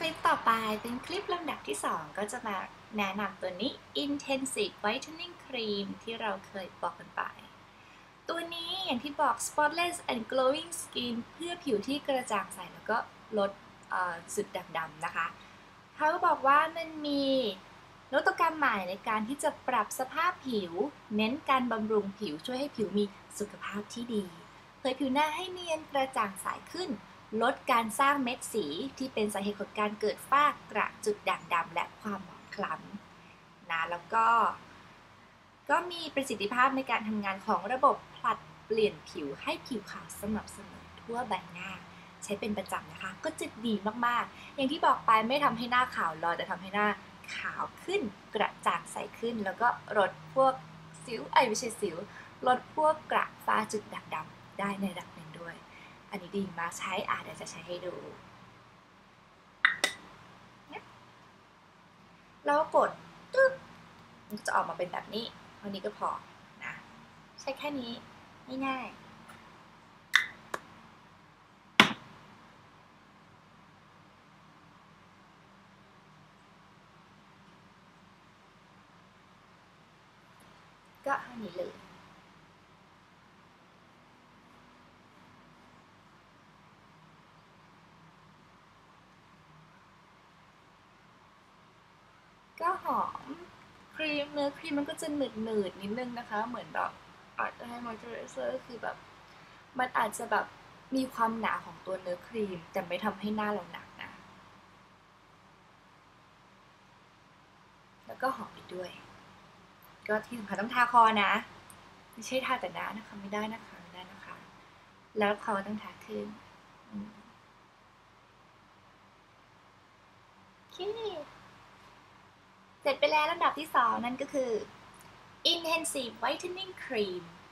ลิปต่อไปเป็นคลิปลำดับที่2ก็จะมาแนะนำตัวนี้ Intensive Whitening Cream ที่เราเคยบอกกันไปตัวนี้อย่างที่บอก Spotless and Glowing Skin เพื่อผิวที่กระจ่างใสแล้วก็ลดจุดด่างดำนะคะเขาบอกว่ามันมีนวัตกรรมใหม่ในการที่จะปรับสภาพผิวเน้นการบำรุงผิวช่วยให้ผิวมีสุขภาพที่ดีเผยผิวหน้าให้เนียนกระจ่างใสขึ้นลดการสร้างเม็ดสีที่เป็นสาเหตุของการเกิดฝ้ากระจุดด่างดำและความหมองคล้ำนะแล้วก็มีประสิทธิภาพในการทำงานของระบบผลัดเปลี่ยนผิวให้ผิวขาวสม่ำเสมอทั่วใบหน้าใช้เป็นประจำนะคะก็จะดีมากๆอย่างที่บอกไปไม่ทำให้หน้าขาวลอยแต่ทำให้หน้าขาวขึ้นกระจ่างใสขึ้นแล้วก็ลดพวกสิวไม่ใช่สิวลดพวกกระฝ้าจุดด่างดำได้ในระดับหนึ่งด้วยอันนี้ดีมากใช้เดี๋ยวจะใช้ให้ดูแล้วกดตึ๊บมันจะออกมาเป็นแบบนี้เท่านี้ก็พอนะใช้แค่นี้ง่ายๆก็เท่านี้เลยก็หอมครีมเนื้อครีมมันก็จะหนืดๆนิดนึงนะคะเหมือนแบบอาจจะให้มอยเจอไรเซอร์คือแบบมันอาจจะแบบมีความหนาของตัวเนื้อครีมแต่ไม่ทำให้หน้าเราหนักนะแล้วก็หอมไปด้วยก็ที่สำคัญต้องทาคอนะไม่ใช่ทาแต่หน้านะคะไม่ได้นะคะไม่ได้นะคะแล้วคอต้องทาขึ้นโอเคเสร็จไปแล้วลำดับที่2นั่นก็คือ Intensive Whitening Cream